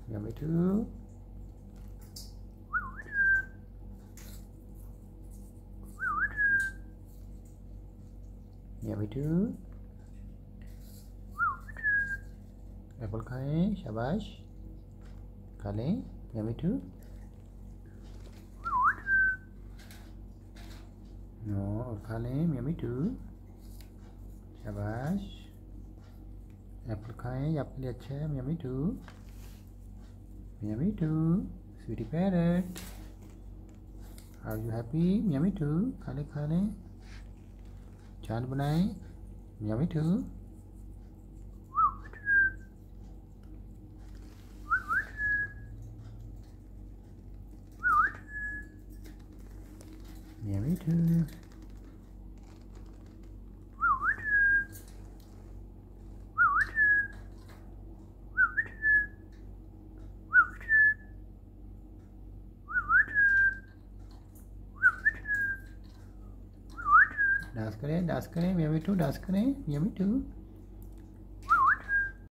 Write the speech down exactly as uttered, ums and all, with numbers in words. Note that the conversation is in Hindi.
Yummy too. Yummy too. Apple खाएं, शाबाश, खा लें। Yummy to. नो, और खा लें। यम्मी टू, शाबाश। एप्पल खाएं, आपके लिए अच्छा है। Yummy too, yummy too, sweety parrot, are you happy? Yummy too, खा लें खा लें। चांद बनाएं। Yummy too. Yummy too. Dance करें, डांस करें, यम्मी टू, डांस करें, यम्मी टू।